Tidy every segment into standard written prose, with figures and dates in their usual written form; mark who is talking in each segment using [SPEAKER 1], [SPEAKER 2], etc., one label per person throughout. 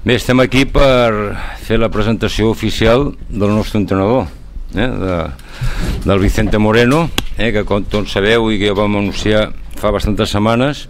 [SPEAKER 1] Bé, estem aquí per fer la presentació oficial del nostre entrenador, del Vicente Moreno, que com tots sabeu i que vam anunciar fa bastantes setmanes,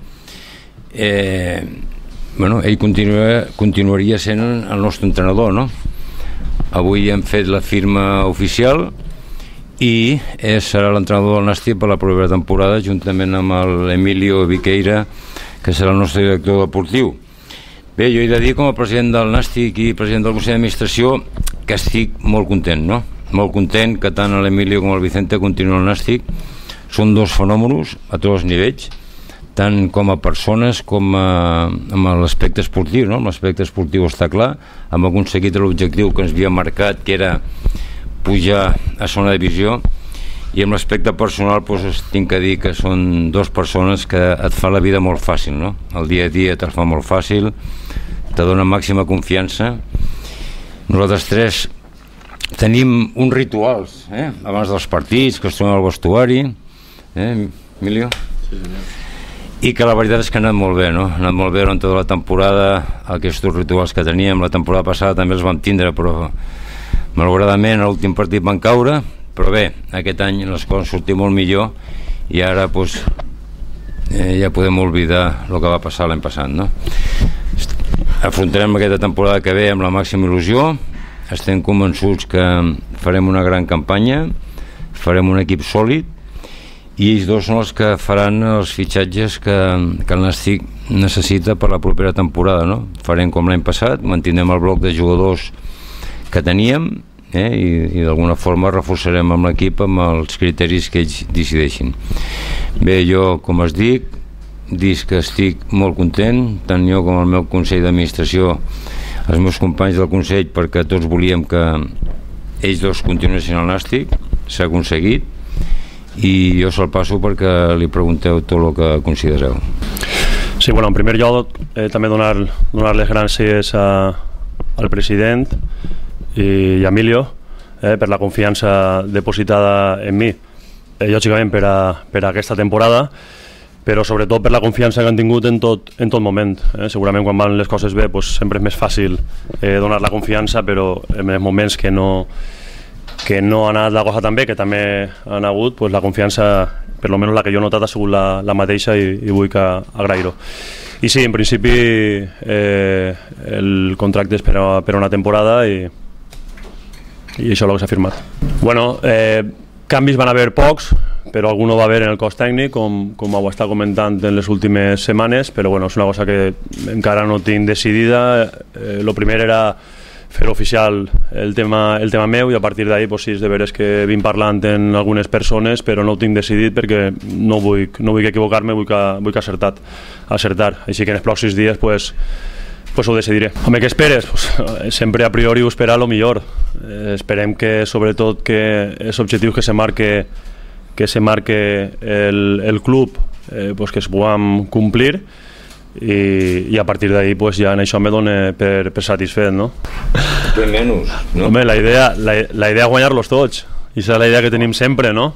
[SPEAKER 1] ell continuaria sent el nostre entrenador, no? Avui hem fet la firma oficial i serà l'entrenador del Nàstic per la propera temporada, juntament amb l'Emilio Viqueira, que serà el nostre director deportiu. Bé, jo he de dir, com a president del Nàstic i president del Consell d'Administració, que estic molt content, no? Molt content que tant l'Emilio com el Vicente continuen al Nàstic. Són dos fenòmenos a tots els nivells, tant com a persones com amb l'aspecte esportiu, no? L'aspecte esportiu està clar, hem aconseguit l'objectiu que ens havia marcat, que era pujar a segona divisió, i amb l'aspecte personal tinc que dir que són dues persones que et fa la vida molt fàcil, no? El dia a dia te'l fa molt fàcil, te dona màxima confiança. Nosaltres tres tenim uns rituals abans dels partits, que es trobem al vestuari, Emilio? Sí, senyor. I que la veritat és que ha anat molt bé, no? Ha anat molt bé durant tota la temporada, aquests rituals que teníem. La temporada passada també els vam tindre, però malauradament a l'últim partit van caure. Però bé, aquest any les coses han sortit molt millor i ara ja podem oblidar el que va passar l'any passat, no? Afrontarem aquesta temporada que ve amb la màxima il·lusió. Estem convençuts que farem una gran campanya, farem un equip sòlid i ells dos són els que faran els fitxatges que el Nàstic necessita per la propera temporada, no? Farem com l'any passat, mantindrem el bloc de jugadors que teníem, i d'alguna forma reforçarem amb l'equip amb els criteris que ells decideixin. Bé, jo, com es dic que estic molt content, tant jo com el meu Consell d'Administració, els meus companys del Consell, perquè tots volíem que ells dos continuessin al Nàstic. S'ha aconseguit i jo se'l passo perquè li pregunteu tot el que considereu.
[SPEAKER 2] Sí, bueno, en primer lloc també donar les gràcies al president i a Emilio per la confiança depositada en mi, lògicament per a aquesta temporada, però sobretot per la confiança que han tingut en tot moment. Segurament quan van les coses bé sempre és més fàcil donar la confiança, però en els moments que no ha anat la cosa tan bé, que també han hagut, la confiança, per almenys la que jo he notat, ha sigut la mateixa i vull agrair-ho. I sí, en principi el contracte és per una temporada i això és el que s'ha firmat. Bueno, canvis van haver pocs, però algun va haver en el cos tècnic, com ho està comentant en les últimes setmanes, però bueno, és una cosa que encara no tinc decidida. El primer era fer oficial el tema meu i a partir d'ahir sí, és de veres que vinc parlant amb algunes persones, però no ho tinc decidit perquè no vull equivocar-me, vull acertar. Així que en els pròxims dies ho decidiré. Home, què esperes? Sempre a priori ho espera el millor. Esperem que, sobretot, que els objectius que se marque el club que es puguem complir i a partir d'ahir ja en això me dona per satisfet, no?
[SPEAKER 1] Ben menys, no?
[SPEAKER 2] Home, la idea és guanyar-los tots, i és la idea que tenim sempre, no?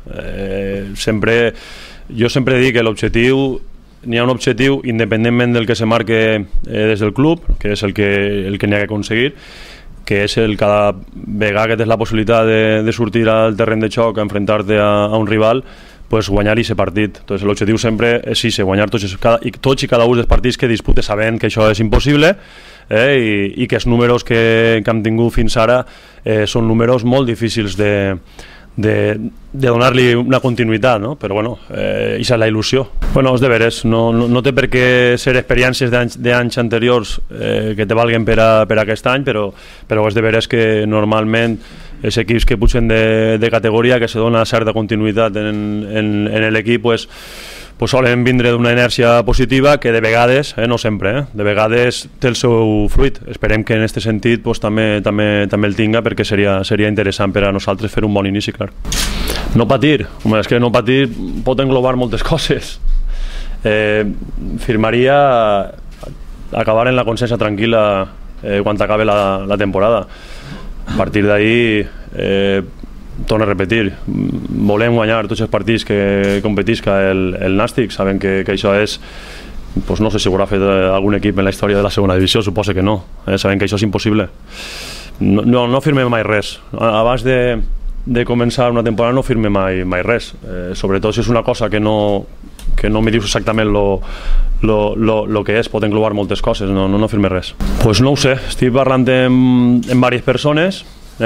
[SPEAKER 2] Jo sempre dic que l'objectiu, n'hi ha un objectiu independentment del que se marque des del club, que és el que n'hi ha que aconseguir, que és cada vegada que tens la possibilitat de sortir al terreny de xoc a enfrontar-te a un rival, guanyar aquest partit. L'objectiu sempre és guanyar tots i cada un dels partits que disputes, sabent que això és impossible i que els números que hem tingut fins ara són números molt difícils de donar-li una continuïtat, no? Però bueno, això és la il·lusió. Bueno, és de veres, no té per què ser experiències d'anys anteriors que te valguen per a aquest any, però és de veres que normalment els equips que pugen de categoria, que se dona certa continuïtat en l'equip, solen vindre d'una inèrcia positiva que de vegades, no sempre, de vegades té el seu fruit. Esperem que en aquest sentit també el tinga, perquè seria interessant per a nosaltres fer un bon inici, clar. No patir, és que no patir pot englobar moltes coses. Firmaria acabar en la consciència tranquil·la quan acabe la temporada. A partir d'ahir, torno a repetir, volem guanyar tots els partits que competisca el Nàstic, sabem que això és pues no sé si haurà fet algun equip en la història de la segona divisió, suposo que no, sabem que això és impossible. No firmem mai res. Abans de començar una temporada no firmem mai res, sobretot si és una cosa que no me dius exactament lo que és, pot englobar moltes coses, no firme res. Pues no ho sé, estic parlant amb diverses persones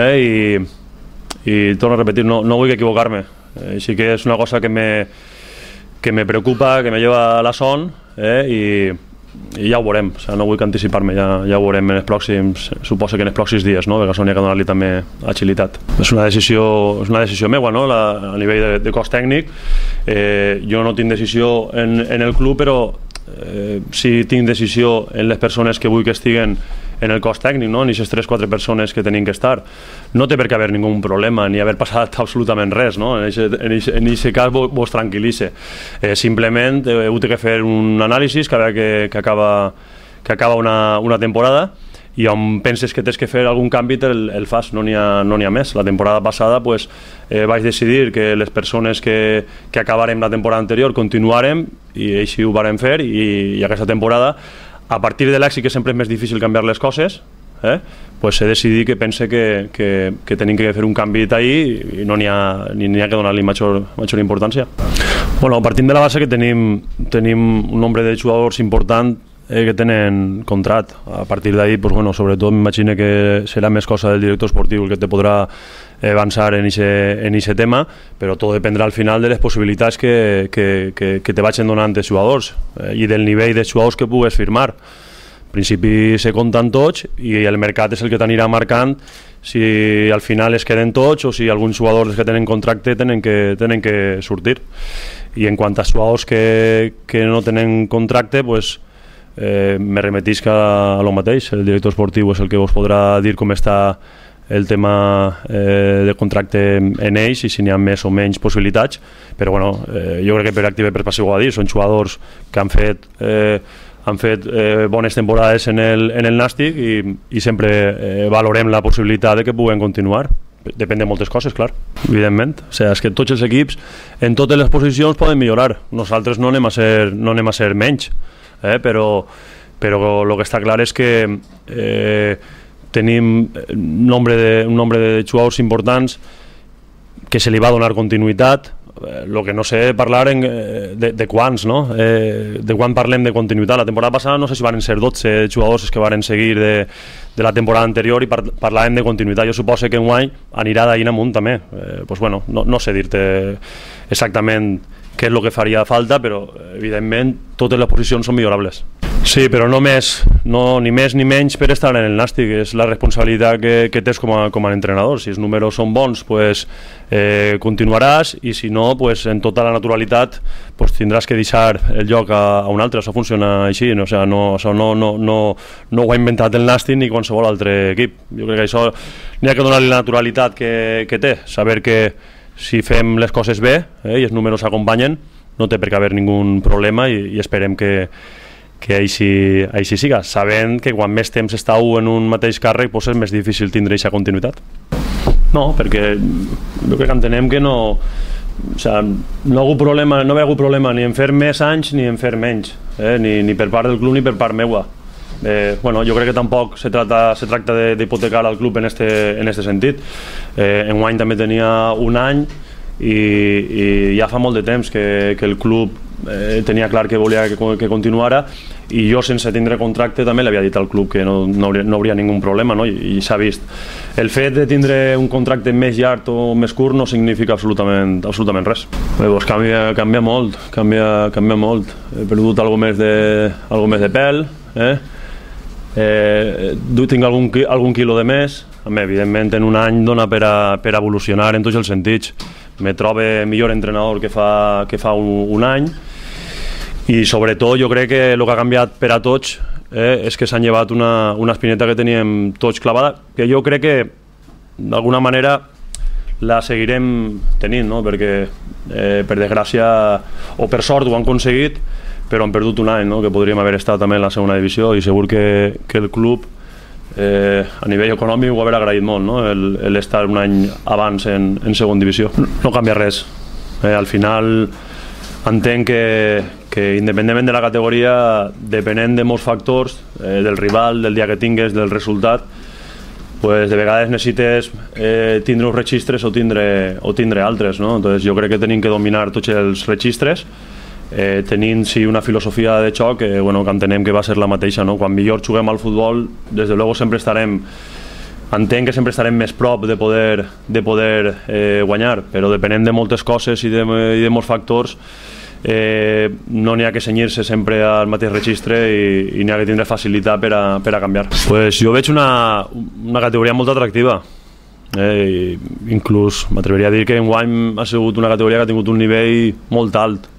[SPEAKER 2] i torno a repetir, no vull equivocar-me. Així que és una cosa que me preocupa, que me lleva a la son i ja ho veurem, no vull anticipar-me, ja ho veurem en els pròxims, suposo que en els pròxims dies, perquè això n'hi ha que donar-li també agilitat. És una decisió meva, a nivell de cos tècnic. Jo no tinc decisió en el club, però sí tinc decisió en les persones que vull que estiguen en el cos tècnic, en aquestes 3-4 persones que tenim que estar. No té per què haver ningú problema ni haver passat absolutament res, en aquest cas vos tranquil·litze. Simplement heu de fer un anàlisi cada que acaba una temporada i on penses que tens que fer algun canvi el fas, no n'hi ha més. La temporada passada vaig decidir que les persones que acabarem la temporada anterior continuarem i així ho varem fer i aquesta temporada, a partir de l'èxit, que sempre és més difícil canviar les coses, he decidit que pense que tenim que fer un canvi d'ahir i no n'hi ha que donar-li major importància. Partint de la base que tenim un nombre de jugadors important que tenen contrat. A partir d'ahir, sobretot m'imagino que serà més cosa del director esportiu el que te podrà avançar en aquest tema, però tot dependrà al final de les possibilitats que te vagin donant els jugadors i del nivell de jugadors que pugues firmar. En principi se compten tots i el mercat és el que t'anirà marcant si al final es queden tots o si alguns jugadors que tenen contracte tenen que sortir. I en quant a jugadors que no tenen contracte, me remetisc a lo mateix. El director esportiu és el que vos podrà dir com està el tema de contracte en ells i si n'hi ha més o menys possibilitats, però jo crec que per activa i per passiva ho ha dit, són jugadors que han fet bones temporades en el Nàstic i sempre valorem la possibilitat de que puguen continuar. Depèn de moltes coses, clar, evidentment. És que tots els equips en totes les posicions poden millorar. Nosaltres no anem a ser menys, però el que està clar és que tenim un nombre de jugadors importants que se li va donar continuïtat. El que no sé parlar de quants, de quan parlem de continuïtat. La temporada passada no sé si van ser 12 jugadors que van seguir de la temporada anterior i parlàvem de continuïtat. Jo suposo que enguany anirà d'ahir amunt també. No sé dir-te exactament què és el que faria falta, però evidentment totes les posicions són millorables. Sí, però no ni més ni menys per estar en el Nàstic, és la responsabilitat que tens com a entrenador. Si els números són bons, continuaràs, i si no, en tota la naturalitat tindràs que deixar el lloc a un altre. Això funciona així, això no ho ha inventat el Nàstic ni qualsevol altre equip. Jo crec que això n'hi ha que donar-li la naturalitat que té, saber que si fem les coses bé i els números s'acompanyen, no té per què haver ningú problema i esperem que així siga, sabent que quan més temps estàu en un mateix càrrec és més difícil tindre aquesta continuïtat. No, perquè jo crec que entenem que no hi ha hagut problema ni en fer més anys ni en fer menys, ni per part del club ni per part meua. Jo crec que tampoc se tracta d'hipotecar al club en este sentit. Enguany també tenia un any i ja fa molt de temps que el club tenia clar que volia que continuara i jo sense tindre contracte també l'havia dit al club que no hauria ningú problema, i s'ha vist. El fet de tindre un contracte més llarg o més curt no significa absolutament res. Canvia molt, he perdut algo més de pèl, tinc algun quilo de més. Evidentment en un any dona per evolucionar en tots els sentits. Me trobo millor entrenador que fa un any i sobretot jo crec que el que ha canviat per a tots és que s'han llevat una espineta que teníem tots clavada, que jo crec que d'alguna manera la seguirem tenint, perquè per desgràcia o per sort ho han aconseguit, però han perdut un any, que podríem haver estat també en la segona divisió, i segur que el club a nivell econòmic ho haver agraït molt, l'estar un any abans en segona divisió. No canvia res. Al final entenc que independentment de la categoria, depenent de molts factors, del rival, del dia que tingues, del resultat, pues de vegades necessites tindre uns registres o tindre altres, no? Entonces jo crec que tenim que dominar tots els registres, tenint sí una filosofia de xoc que entenem que va ser la mateixa, no? Quan millor juguem al futbol, des de luego sempre estarem, entenc que sempre estarem més prop de poder guanyar, però depenent de moltes coses i de molts factors, no n'hi ha que cenyir-se sempre al mateix registre i n'hi ha que tindre facilitat per a canviar. Pues jo veig una categoria molt atractiva, inclús m'atreviria a dir que enguany ha sigut una categoria que ha tingut un nivell molt alt.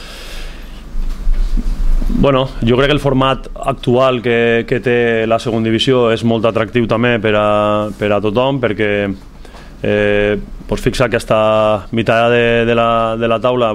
[SPEAKER 2] Bueno, jo crec que el format actual que té la segona divisió és molt atractiu també per a tothom, perquè pots fixar que aquesta meitat de la taula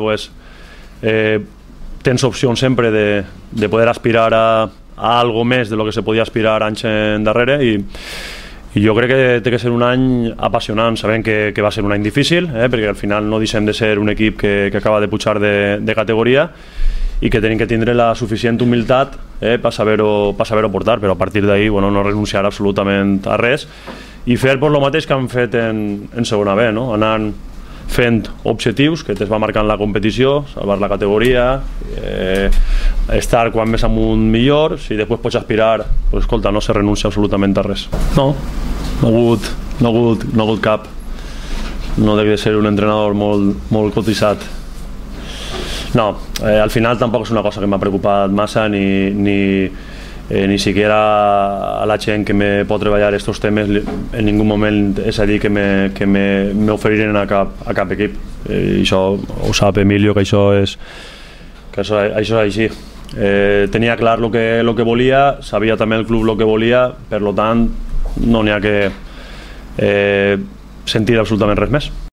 [SPEAKER 2] tens opcions sempre de poder aspirar a algo més de lo que se podia aspirar anys endarrere i jo crec que té que ser un any apassionant, sabent que va ser un any difícil, perquè al final no deixem de ser un equip que acaba de pujar de categoria i que tenim que tindre la suficient humilitat per saber-ho portar, però a partir d'ahí no renunciar absolutament a res i fer el mateix que han fet en segona B, no? Anant fent objectius que es va marcant la competició, salvar la categoria, estar quan més amunt millor, si després pots aspirar, pues, escolta, no se renuncia absolutament a res. No ha hagut cap. No dec de ser un entrenador molt cotitzat. No, al final tampoc és una cosa que m'ha preocupat massa ni siquiera a la gent que me pot treballar aquests temes en ningú moment és a dir que m'oferiren a cap equip. I això ho sap Emilio, que això és així. Tenia clar el que volia, sabia també el club el que volia, per tant no n'hi ha que sentir absolutament res més.